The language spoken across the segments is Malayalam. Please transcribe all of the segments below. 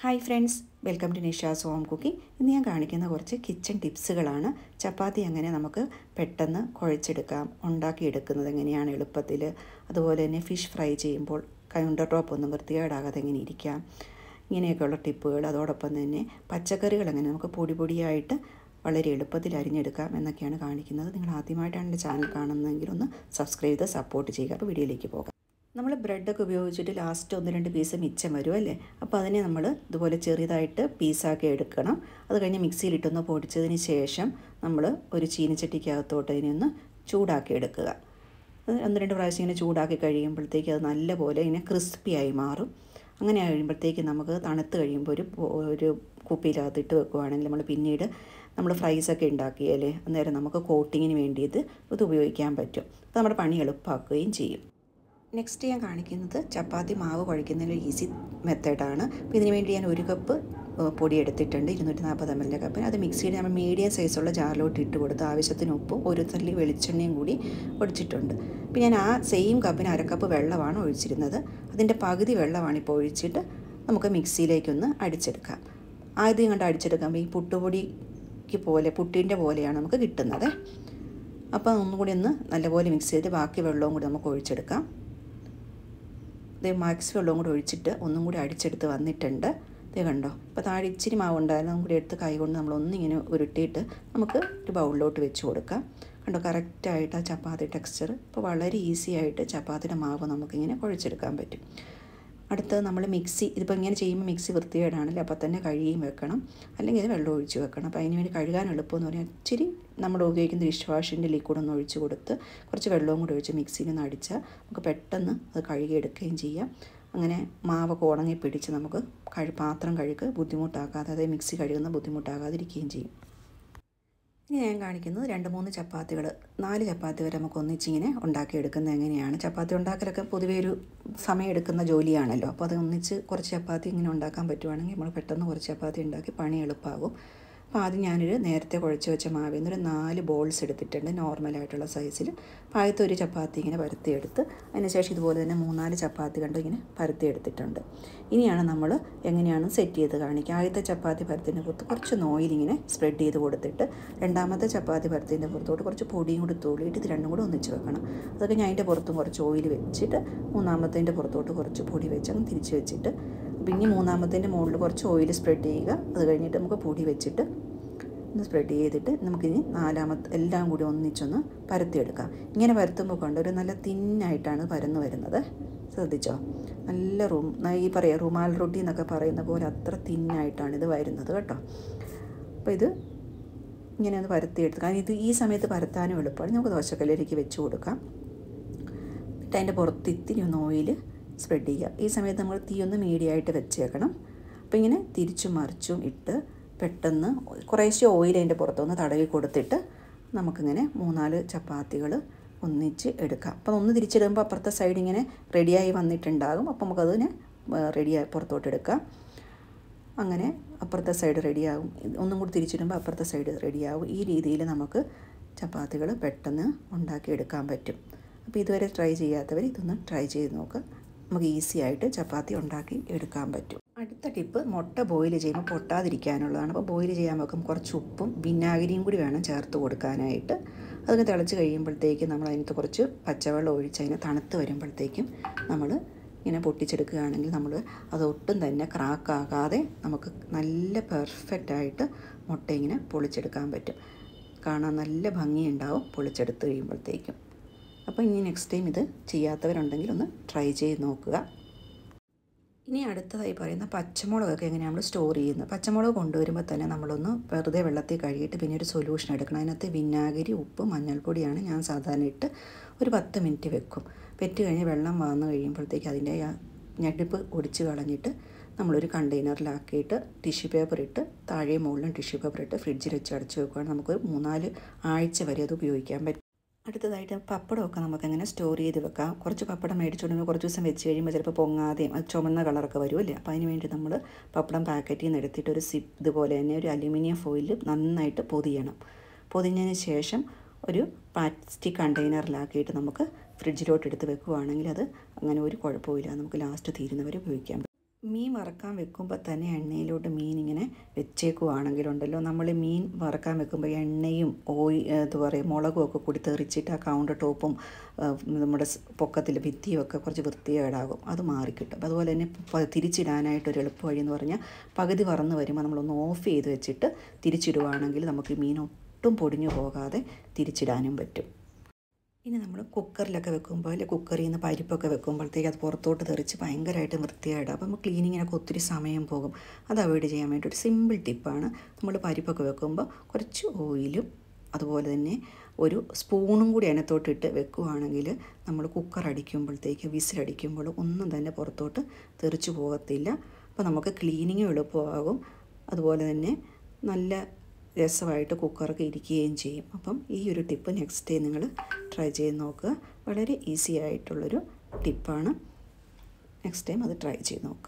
Hi friends, welcome to Nisha's home cooking. ഇന്ന് ഞാൻ കാണിക്കുന്ന കുറച്ച് കിച്ചൺ ടിപ്സുകളാണ്. ചപ്പാത്തി എങ്ങനെ നമുക്ക് പെട്ടെന്ന് കുഴച്ചെടുക്കാം, ഉണ്ടാക്കിയെടുക്കുന്നത് എങ്ങനെയാണ് എളുപ്പത്തിൽ, അതുപോലെ തന്നെ ഫിഷ് ഫ്രൈ ചെയ്യുമ്പോൾ കൗണ്ടർ ടോപ്പ് ഒന്നും വൃത്തികേടാകാതെ എങ്ങനെ ഇരിക്കാം, ഇങ്ങനെയൊക്കെയുള്ള ടിപ്പുകൾ. അതോടൊപ്പം തന്നെ പച്ചക്കറികൾ എങ്ങനെ നമുക്ക് പൊടിയായിട്ട് വളരെ എളുപ്പത്തിൽ അരിഞ്ഞെടുക്കാം എന്നൊക്കെയാണ് കാണിക്കുന്നത്. നിങ്ങൾ ആദ്യമായിട്ടാണ് എൻ്റെ ചാനൽ കാണുന്നതെങ്കിൽ ഒന്ന് സബ്സ്ക്രൈബ് ചെയ്ത് സപ്പോർട്ട് ചെയ്യുക. അപ്പോൾ വീഡിയോയിലേക്ക് പോകാം. നമ്മൾ ബ്രെഡൊക്കെ ഉപയോഗിച്ചിട്ട് ലാസ്റ്റ് 1-2 പീസ് മിച്ചം വരും അല്ലേ, അപ്പോൾ അതിനെ നമ്മൾ ഇതുപോലെ ചെറുതായിട്ട് പീസാക്കി എടുക്കണം. അത് കഴിഞ്ഞ് മിക്സിയിലിട്ടൊന്ന് പൊടിച്ചതിന് ശേഷം നമ്മൾ ഒരു ചീനിച്ചട്ടിക്കകത്തോട്ട് അതിനെ ഒന്ന് ചൂടാക്കി എടുക്കുക. അത് 1-2 പ്രാവശ്യം ഇങ്ങനെ ചൂടാക്കി കഴിയുമ്പോഴത്തേക്ക് അത് നല്ലപോലെ ഇങ്ങനെ ക്രിസ്പിയായി മാറും. അങ്ങനെ കഴിയുമ്പോഴത്തേക്ക് നമുക്ക് തണുത്ത് കഴിയുമ്പോൾ ഒരു കുപ്പിയിലകത്തിട്ട് വെക്കുകയാണെങ്കിൽ നമ്മൾ പിന്നീട് നമ്മൾ ഫ്രൈസൊക്കെ ഉണ്ടാക്കിയാലേ അന്നേരം നമുക്ക് കോട്ടിങ്ങിന് വേണ്ടിയിട്ട് ഇത് ഉപയോഗിക്കാൻ പറ്റും. അപ്പോൾ നമ്മുടെ പണി എളുപ്പമാക്കുകയും ചെയ്യും. നെക്സ്റ്റ് ഞാൻ കാണിക്കുന്നത് ചപ്പാത്തി മാവ് കുഴയ്ക്കുന്നതിൻ്റെ ഈസി മെത്തേഡാണ്. അപ്പോൾ ഇതിന് വേണ്ടി ഞാൻ 1 കപ്പ് പൊടി എടുത്തിട്ടുണ്ട്, 240 ml കപ്പിന്. അത് മിക്സിയിൽ നമ്മൾ മീഡിയം സൈസുള്ള ജാറിലോട്ട് ഇട്ട് കൊടുത്ത് ആവശ്യത്തിന് ഉപ്പും 1 തള്ളി വെളിച്ചെണ്ണയും കൂടി ഒഴിച്ചിട്ടുണ്ട്. അപ്പോൾ ഞാൻ ആ സെയിം കപ്പിന് 1/2 കപ്പ് വെള്ളമാണ് ഒഴിച്ചിരുന്നത്. അതിൻ്റെ പകുതി വെള്ളമാണ് ഇപ്പോൾ ഒഴിച്ചിട്ട് നമുക്ക് മിക്സിയിലേക്കൊന്ന് അടിച്ചെടുക്കാം. ആദ്യം കണ്ട് അടിച്ചെടുക്കുമ്പോൾ ഈ പുട്ടുപൊടിക്ക് പോലെ പുട്ടിൻ്റെ പോലെയാണ് നമുക്ക് കിട്ടുന്നത്. അപ്പോൾ ഒന്നുകൂടി ഒന്ന് നല്ലപോലെ മിക്സ് ചെയ്ത് ബാക്കി വെള്ളവും കൂടി നമുക്ക് ഒഴിച്ചെടുക്കാം. മാക്സ് വെള്ളവും കൂടി ഒഴിച്ചിട്ട് ഒന്നും കൂടി അടിച്ചെടുത്ത് വന്നിട്ടുണ്ട്. ഇത് കണ്ടോ, ഇപ്പോൾ താഴെ ഇച്ചിരി മാവ് ഉണ്ടായിരുന്നു, അതും കൂടി എടുത്ത് കൈകൊണ്ട് നമ്മളൊന്നിങ്ങനെ ഉരുട്ടിയിട്ട് നമുക്ക് ഒരു ബൗളിലോട്ട് വെച്ച് കൊടുക്കാം. കണ്ടോ, കറക്റ്റായിട്ട് ആ ചപ്പാത്തി ടെക്സ്ചർ. ഇപ്പോൾ വളരെ ഈസി ആയിട്ട് ചപ്പാത്തിയുടെ മാവ് നമുക്കിങ്ങനെ കുഴച്ചെടുക്കാൻ പറ്റും. അടുത്തത് നമ്മൾ മിക്സി, ഇതിപ്പോൾ ഇങ്ങനെ ചെയ്യുമ്പോൾ മിക്സി വൃത്തികേടാണല്ലോ, അപ്പോൾ തന്നെ കഴുകിയും വെക്കണം, അല്ലെങ്കിൽ ഇത് വെള്ളം ഒഴിച്ച് വെക്കണം. അപ്പോൾ അതിന് വേണ്ടി കഴുകാൻ എളുപ്പമെന്ന് പറഞ്ഞാൽ ഇച്ചിരി നമ്മൾ ഉപയോഗിക്കുന്ന ഡിഷ് വാഷിൻ്റെ ലിക്വിഡ് ഒന്ന് ഒഴിച്ച് കൊടുത്ത് കുറച്ച് വെള്ളവും കൂടി ഒഴിച്ച് മിക്സിയിൽ നിന്ന് അടിച്ചാൽ നമുക്ക് പെട്ടെന്ന് അത് കഴുകിയെടുക്കുകയും ചെയ്യാം. അങ്ങനെ മാവൊക്കെ ഉണങ്ങി പിടിച്ച് നമുക്ക് പാത്രം കഴുകി ബുദ്ധിമുട്ടാക്കാതെ, അതായത് മിക്സി കഴുകുന്ന ബുദ്ധിമുട്ടാകാതിരിക്കുകയും ചെയ്യും. ഇനി ഞാൻ കാണിക്കുന്നത് 2-3 ചപ്പാത്തികൾ, 4 ചപ്പാത്തി വരെ നമുക്ക് ഒന്നിച്ചിങ്ങനെ ഉണ്ടാക്കിയെടുക്കുന്നത് എങ്ങനെയാണ്. ചപ്പാത്തി ഉണ്ടാക്കലൊക്കെ പൊതുവേ ഒരു സമയമെടുക്കുന്ന ജോലിയാണല്ലോ, അപ്പോൾ അത് ഒന്നിച്ച് കുറച്ച് ചപ്പാത്തി ഇങ്ങനെ ഉണ്ടാക്കാൻ പറ്റുവാണെങ്കിൽ നമ്മൾ പെട്ടെന്ന് കുറച്ച് ചപ്പാത്തി ഉണ്ടാക്കി പണി എളുപ്പമാകും. അപ്പോൾ ആദ്യം ഞാനൊരു നേരത്തെ കുഴച്ച് വെച്ച മാവിൽ നിന്നൊരു 4 ബോൾസ് എടുത്തിട്ടുണ്ട്, നോർമലായിട്ടുള്ള സൈസിൽ. അപ്പോൾ ആദ്യത്തെ ഒരു ചപ്പാത്തി ഇങ്ങനെ പരത്തിയെടുത്ത് അതിനുശേഷം ഇതുപോലെ തന്നെ 3-4 ചപ്പാത്തി കണ്ട് ഇങ്ങനെ പരത്തിയെടുത്തിട്ടുണ്ട്. ഇനിയാണ് നമ്മൾ എങ്ങനെയാണ് സെറ്റ് ചെയ്ത് കാണിക്കുക. ആദ്യത്തെ ചപ്പാത്തി പരത്തിൻ്റെ പുറത്ത് കുറച്ച് ഓയിലിങ്ങനെ സ്പ്രെഡ് ചെയ്ത് കൊടുത്തിട്ട് രണ്ടാമത്തെ ചപ്പാത്തി പരത്തിൻ്റെ പുറത്തോട്ട് കുറച്ച് പൊടിയും കൂടി തൂളിയിട്ട് ഇത് രണ്ടും കൂടി ഒന്നിച്ച് വെക്കണം. അതൊക്കെ ഞാൻ അതിൻ്റെ പുറത്തും കുറച്ച് ഓയിൽ വെച്ചിട്ട് മൂന്നാമത്തേൻ്റെ പുറത്തോട്ട് കുറച്ച് പൊടി വെച്ച് അങ്ങ് തിരിച്ച് വെച്ചിട്ട് പിന്നെ മൂന്നാമത്തേൻ്റെ മുകളിൽ കുറച്ച് ഓയിൽ സ്പ്രെഡ് ചെയ്യുക. അത് കഴിഞ്ഞിട്ട് നമുക്ക് പൊടി വെച്ചിട്ട് ഒന്ന് സ്പ്രെഡ് ചെയ്തിട്ട് നമുക്കിനി നാലാമത്തെ എല്ലാം കൂടി ഒന്നിച്ചൊന്ന് പരത്തിയെടുക്കാം. ഇങ്ങനെ പരത്തുമ്പോൾ കൊണ്ട് ഒരു നല്ല തിന്നായിട്ടാണ് പരന്ന് വരുന്നത്, ശ്രദ്ധിച്ചോ. നല്ല ഈ റുമാൽ റൊട്ടി എന്നൊക്കെ പറയുന്ന പോലെ അത്ര തിന്നായിട്ടാണ് ഇത് വരുന്നത് കേട്ടോ. അപ്പോൾ ഇത് ഇങ്ങനെ ഒന്ന് പരത്തിയെടുത്ത്, കാരണം ഇത് ഈ സമയത്ത് പരത്താനും എളുപ്പമാണ്. നമുക്ക് ദോശക്കല്ലിലേക്ക് വെച്ച് കൊടുക്കാം. എന്നിട്ട് അതിൻ്റെ പുറത്ത് ഇത്തിരി ഒന്ന് ഓയിൽ സ്പ്രെഡ് ചെയ്യുക. ഈ സമയത്ത് നമ്മൾ തീ ഒന്ന് മീഡിയമായിട്ട് വെച്ചേക്കണം. അപ്പോൾ ഇങ്ങനെ തിരിച്ചും മറിച്ചും ഇട്ട് പെട്ടെന്ന് കുറേശ്ശെ ഓയിൽ അതിൻ്റെ പുറത്തൊന്ന് തടവി കൊടുത്തിട്ട് നമുക്കിങ്ങനെ 3-4 ചപ്പാത്തികൾ ഒന്നിച്ച് എടുക്കാം. അപ്പോൾ ഒന്ന് തിരിച്ചിടുമ്പോൾ അപ്പുറത്തെ സൈഡ് ഇങ്ങനെ റെഡിയായി വന്നിട്ടുണ്ടാകും. അപ്പോൾ നമുക്കതിനെ റെഡിയായി പുറത്തോട്ട് എടുക്കാം. അങ്ങനെ അപ്പുറത്തെ സൈഡ് റെഡിയാകും. ഒന്നും കൂടി തിരിച്ചിടുമ്പോൾ അപ്പുറത്തെ സൈഡ് റെഡിയാകും. ഈ രീതിയിൽ നമുക്ക് ചപ്പാത്തികൾ പെട്ടെന്ന് ഉണ്ടാക്കിയെടുക്കാൻ പറ്റും. അപ്പോൾ ഇതുവരെ ട്രൈ ചെയ്യാത്തവർ ഇതൊന്ന് ട്രൈ ചെയ്ത് നോക്കുക. നമുക്ക് ഈസി ആയിട്ട് ചപ്പാത്തി ഉണ്ടാക്കി എടുക്കാൻ പറ്റും. അടുത്ത ടിപ്പ്, മുട്ട ബോയിൽ ചെയ്യുമ്പോൾ പൊട്ടാതിരിക്കാനുള്ളതാണ്. അപ്പോൾ ബോയിൽ ചെയ്യാൻ വെക്കുമ്പോൾ കുറച്ച് ഉപ്പും വിനാഗിരിയും കൂടി വേണം ചേർത്ത് കൊടുക്കാനായിട്ട്. അതൊക്കെ തിളച്ച് കഴിയുമ്പോഴത്തേക്കും നമ്മൾ അതിനകത്ത് കുറച്ച് പച്ചവെള്ളം ഒഴിച്ച് അതിനെ തണുത്ത് വരുമ്പോഴത്തേക്കും നമ്മൾ ഇങ്ങനെ പൊട്ടിച്ചെടുക്കുകയാണെങ്കിൽ നമ്മൾ അതൊട്ടും തന്നെ ക്രാക്കാകാതെ നമുക്ക് നല്ല പെർഫെക്റ്റായിട്ട് മുട്ട ഇങ്ങനെ പൊളിച്ചെടുക്കാൻ പറ്റും. കാണാൻ നല്ല ഭംഗിയുണ്ടാവും പൊളിച്ചെടുത്ത് കഴിയുമ്പോഴത്തേക്കും. അപ്പോൾ ഇനി നെക്സ്റ്റ് ടൈം ഇത് ചെയ്യാത്തവരുണ്ടെങ്കിൽ ഒന്ന് ട്രൈ ചെയ്ത് നോക്കുക. ഇനി അടുത്തതായി പറയുന്ന പച്ചമുളകൊക്കെ എങ്ങനെയാണ് നമ്മൾ സ്റ്റോർ ചെയ്യുന്നത്. പച്ചമുളക് കൊണ്ടുവരുമ്പോൾ തന്നെ നമ്മളൊന്ന് വെറുതെ വെള്ളത്തിൽ കഴുകിയിട്ട് പിന്നെ ഒരു സൊല്യൂഷൻ എടുക്കണം. അതിനകത്ത് വിനാഗിരി, ഉപ്പ്, മഞ്ഞൾപ്പൊടിയാണ് ഞാൻ സാധാരണ ഇട്ട് ഒരു 10 മിനിറ്റ് വെക്കും. വെറ്റ് കഴിഞ്ഞ് വെള്ളം വന്നു കഴിയുമ്പോഴത്തേക്ക് അതിൻ്റെ ഞെട്ടിപ്പ് ഒടിച്ച് കളഞ്ഞിട്ട് നമ്മളൊരു കണ്ടെയ്നറിലാക്കിയിട്ട് ടിഷ്യൂ പേപ്പർ ഇട്ട് താഴെ മുകളിലും ടിഷ്യൂ പേപ്പർ ഇട്ട് ഫ്രിഡ്ജിൽ വെച്ച് അടച്ച് വെക്കുകയാണ്. നമുക്ക് 3-4 ആഴ്ച വരെ അത് ഉപയോഗിക്കാൻ പറ്റും. അടുത്തതായിട്ട് പപ്പടമൊക്കെ നമുക്കങ്ങനെ സ്റ്റോർ ചെയ്ത് വെക്കാം. കുറച്ച് പപ്പടം മേടിച്ചുകൊണ്ടെങ്കിൽ കുറച്ച് ദിവസം വെച്ച് കഴിയുമ്പോൾ ചിലപ്പോൾ പൊങ്ങാതെയും അത് ചുമന്ന കളറൊക്കെ വരുമല്ലേ. അപ്പോൾ അതിന് വേണ്ടി നമ്മൾ പപ്പടം പാക്കറ്റിൽ നിന്ന് എടുത്തിട്ട് ഒരു ഇതുപോലെ തന്നെ ഒരു അലുമിനിയം ഫോയിൽ നന്നായിട്ട് പൊതിയണം. പൊതിഞ്ഞതിന് ശേഷം ഒരു പ്ലാസ്റ്റിക് കണ്ടെയ്നറിലാക്കിയിട്ട് നമുക്ക് ഫ്രിഡ്ജിലോട്ട് എടുത്ത് വെക്കുകയാണെങ്കിൽ അത് അങ്ങനെ ഒരു കുഴപ്പമില്ല, നമുക്ക് ലാസ്റ്റ് തീരുന്നവരെ ഉപയോഗിക്കാം. മീൻ വറക്കാൻ വെക്കുമ്പോൾ തന്നെ എണ്ണയിലോട്ട് മീൻ ഇങ്ങനെ വെച്ചേക്കുവാണെങ്കിലുണ്ടല്ലോ, നമ്മൾ മീൻ വറക്കാൻ വെക്കുമ്പോൾ എണ്ണയും എന്താ പറയുക മുളകും ഒക്കെ കൂടി തെറിച്ചിട്ട് ആ കൗണ്ടർ ടോപ്പും നമ്മുടെ പൊക്കത്തിൽ ഭിത്തിയും ഒക്കെ കുറച്ച് വൃത്തികേടാകും, അത് മാറിക്കിട്ടും. അതുപോലെ തന്നെ തിരിച്ചിടാനായിട്ടൊരു എളുപ്പ വഴി എന്ന് പറഞ്ഞാൽ പകുതി വറന്ന് വരുമ്പോൾ നമ്മളൊന്ന് ഓഫ് ചെയ്ത് വെച്ചിട്ട് തിരിച്ചിടുവാണെങ്കിൽ നമുക്ക് മീൻ ഒട്ടും പൊടിഞ്ഞു പോകാതെ തിരിച്ചിടാനും പറ്റും. ഇനി നമ്മൾ കുക്കറിലൊക്കെ വെക്കുമ്പോൾ അല്ലെങ്കിൽ കുക്കറിൽ നിന്ന് പരിപ്പൊക്കെ വെക്കുമ്പോഴത്തേക്ക് അത് പുറത്തോട്ട് തെറിച്ച് ഭയങ്കരമായിട്ട് വൃത്തിയായിടും. അപ്പോൾ നമ്മൾ ക്ലീനിങ്ങിനൊക്കെ ഒത്തിരി സമയം പോകും. അത് അവോയ്ഡ് ചെയ്യാൻ വേണ്ടി ഒരു സിമ്പിൾ ടിപ്പാണ്. നമ്മൾ പരിപ്പൊക്കെ വെക്കുമ്പോൾ കുറച്ച് ഓയിലും അതുപോലെ തന്നെ ഒരു സ്പൂണും കൂടി അതിനകത്തോട്ടിട്ട് വെക്കുകയാണെങ്കിൽ നമ്മൾ കുക്കർ അടിക്കുമ്പോഴത്തേക്ക് വിസിലടിക്കുമ്പോൾ ഒന്നും തന്നെ പുറത്തോട്ട് തെറിച്ച് പോകത്തില്ല. അപ്പോൾ നമുക്ക് ക്ലീനിങ്ങും എളുപ്പമാകും, അതുപോലെ തന്നെ നല്ല രസമായിട്ട് കുക്കറൊക്കെ ഇരിക്കുകയും ചെയ്യും. അപ്പം ഈ ഒരു ടിപ്പ് നെക്സ്റ്റ് ഡേ നിങ്ങൾ ട്രൈ ചെയ്ത് നോക്കുക. വളരെ ഈസി ആയിട്ടുള്ളൊരു ടിപ്പാണ്. നെക്സ്റ്റ് ടൈം അത് ട്രൈ ചെയ്ത് നോക്കുക.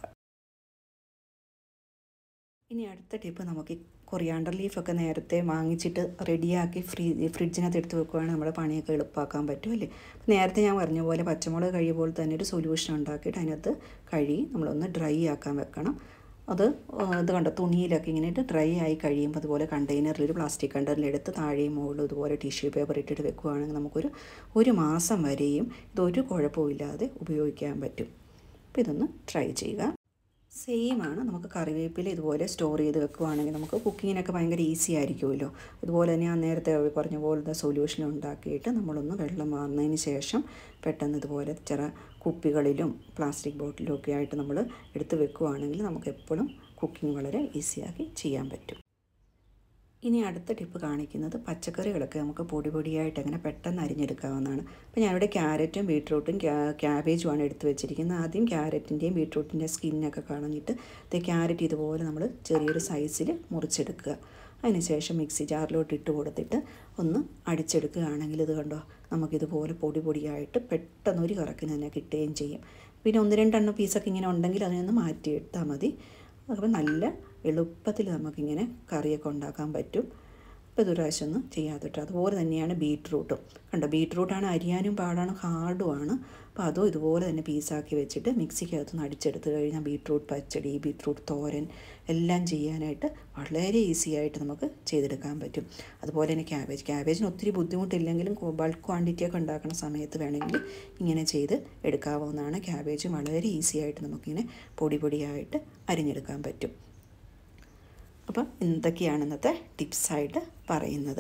ഇനി അടുത്ത ടിപ്പ്, നമുക്ക് കൊറിയാണ്ടർ ലീഫൊക്കെ നേരത്തെ വാങ്ങിച്ചിട്ട് റെഡിയാക്കി ഫ്രിഡ്ജിനകത്ത് എടുത്ത് വെക്കുകയാണെങ്കിൽ നമ്മുടെ പണിയൊക്കെ എളുപ്പമാക്കാൻ പറ്റും അല്ലേ. നേരത്തെ ഞാൻ പറഞ്ഞ പോലെ പച്ചമുളക് കഴിയുമ്പോൾ തന്നെ ഒരു സൊല്യൂഷൻ ഉണ്ടാക്കിയിട്ട് അതിനകത്ത് കഴുകി നമ്മളൊന്ന് ഡ്രൈ ആക്കാൻ വെക്കണം. ഇത് കണ്ടോ, തുണിയിലൊക്കെ ഇങ്ങനെ ഇട്ട് ഡ്രൈ ആയി കഴിയുമ്പോൾ അതുപോലെ കണ്ടെയ്നറിൽ, പ്ലാസ്റ്റിക് കണ്ടെയ്നറിലെടുത്ത് താഴെയും മുകളിലും ഇതുപോലെ ടിഷ്യൂ പേപ്പർ ഇട്ടിട്ട് വെക്കുകയാണെങ്കിൽ നമുക്കൊരു മാസം വരെയും ഇതൊരു കുഴപ്പമില്ലാതെ ഉപയോഗിക്കാൻ പറ്റും. അപ്പോൾ ഇതൊന്ന് ട്രൈ ചെയ്യുക. സെയിമാണ്, നമുക്ക് കറിവേപ്പില ഇതുപോലെ സ്റ്റോർ ചെയ്ത് വെക്കുകയാണെങ്കിൽ നമുക്ക് കുക്കിങ്ങിനൊക്കെ ഭയങ്കര ഈസി ആയിരിക്കുമല്ലോ. അതുപോലെ തന്നെ ഞാൻ നേരത്തെ പറഞ്ഞ പോലത്തെ സൊല്യൂഷൻ ഉണ്ടാക്കിയിട്ട് നമ്മളൊന്ന് വെള്ളം വാർന്നതിന് ശേഷം പെട്ടെന്ന് ഇതുപോലെ ചെറു കുപ്പികളിലും പ്ലാസ്റ്റിക് ബോട്ടിലും ഒക്കെ ആയിട്ട് നമ്മൾ എടുത്ത് വെക്കുകയാണെങ്കിൽ നമുക്ക് എപ്പോഴും കുക്കിംഗ് വളരെ ഈസിയാക്കി ചെയ്യാൻ പറ്റും. ഇനി അടുത്ത ടിപ്പ് കാണിക്കുന്നത് പച്ചക്കറികളൊക്കെ നമുക്ക് പൊടിയായിട്ട് അങ്ങനെ പെട്ടെന്ന് അരിഞ്ഞെടുക്കാവുന്നതാണ്. അപ്പോൾ ഞാനിവിടെ ക്യാരറ്റും ബീട്രൂട്ടും ക്യാബേജുമാണ് എടുത്ത് വെച്ചിരിക്കുന്നത്. ആദ്യം ക്യാരറ്റിൻ്റെയും ബീട്രൂട്ടിൻ്റെ സ്കിന്നൊക്കെ കളഞ്ഞിട്ട് ക്യാരറ്റ് ഇതുപോലെ നമ്മൾ ചെറിയൊരു സൈസിൽ മുറിച്ചെടുക്കുക. അതിനുശേഷം മിക്സി ജാറിലോട്ട് ഇട്ട് കൊടുത്തിട്ട് ഒന്ന് അടിച്ചെടുക്കുകയാണെങ്കിൽ ഇത് കണ്ടോ, നമുക്കിതുപോലെ പൊടിയായിട്ട് പെട്ടെന്ന് ഒരു കറക്കിന് തന്നെ കിട്ടുകയും ചെയ്യും. പിന്നെ 1-2 പീസൊക്കെ ഇങ്ങനെ ഉണ്ടെങ്കിൽ അതിനൊന്ന് മാറ്റിയിട്ടാൽ മതി. അപ്പോൾ നല്ല എളുപ്പത്തിൽ നമുക്കിങ്ങനെ കറിയൊക്കെ ഉണ്ടാക്കാൻ പറ്റും. അപ്പോൾ ഇതൊരു പ്രാവശ്യം ഒന്ന് ചെയ്യാത്തിട്ട്. അതുപോലെ തന്നെയാണ് ബീട്രൂട്ടും. കണ്ടോ, ബീട്രൂട്ടാണ് അരിയാനും പാടാണ്, ഹാർഡുമാണ്. അപ്പോൾ അതും ഇതുപോലെ തന്നെ പീസാക്കി വെച്ചിട്ട് മിക്സിക്കകത്തുനിന്ന് അടിച്ചെടുത്ത് കഴിഞ്ഞാൽ ബീട്രൂട്ട് പച്ചടി, ബീട്രൂട്ട് തോരൻ എല്ലാം ചെയ്യാനായിട്ട് വളരെ ഈസി ആയിട്ട് നമുക്ക് ചെയ്തെടുക്കാൻ പറ്റും. അതുപോലെ തന്നെ ക്യാബേജിന് ഒത്തിരി ബുദ്ധിമുട്ടില്ലെങ്കിലും ബൾക്ക് ക്വാണ്ടിറ്റിയൊക്കെ ഉണ്ടാക്കുന്ന സമയത്ത് വേണമെങ്കിൽ ഇങ്ങനെ ചെയ്ത് എടുക്കാവുന്നതാണ്. ക്യാബേജ് വളരെ ഈസി ആയിട്ട് നമുക്കിങ്ങനെ പൊടിയായിട്ട് അരിഞ്ഞെടുക്കാൻ പറ്റും. അപ്പം എന്തൊക്കെയാണ് ഇന്നത്തെ ടിപ്സായിട്ട് പറയുന്നത്.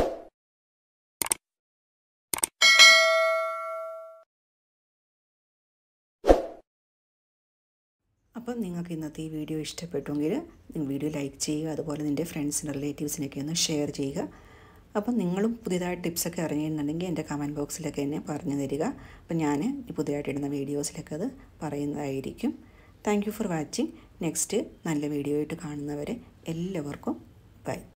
അപ്പം നിങ്ങൾക്ക് ഇന്നത്തെ ഈ വീഡിയോ ഇഷ്ടപ്പെട്ടെങ്കിൽ വീഡിയോ ലൈക്ക് ചെയ്യുക, അതുപോലെ നിൻ്റെ ഫ്രണ്ട്സിനും റിലേറ്റീവ്സിനൊക്കെ ഒന്ന് ഷെയർ ചെയ്യുക. അപ്പം നിങ്ങളും പുതിയതായ ടിപ്സൊക്കെ അറിഞ്ഞിരുന്നുണ്ടെങ്കിൽ എൻ്റെ കമൻറ്റ് ബോക്സിലൊക്കെ എന്നെ പറഞ്ഞു തരിക. അപ്പം ഞാൻ പുതിയതായിട്ട് ഇടുന്ന വീഡിയോസിലൊക്കെ അത് പറയുന്നതായിരിക്കും. Thank you for watching. Next നല്ല വീഡിയോ ആയിട്ട് കാണുന്നവരെ എല്ലാവർക്കും ബൈ.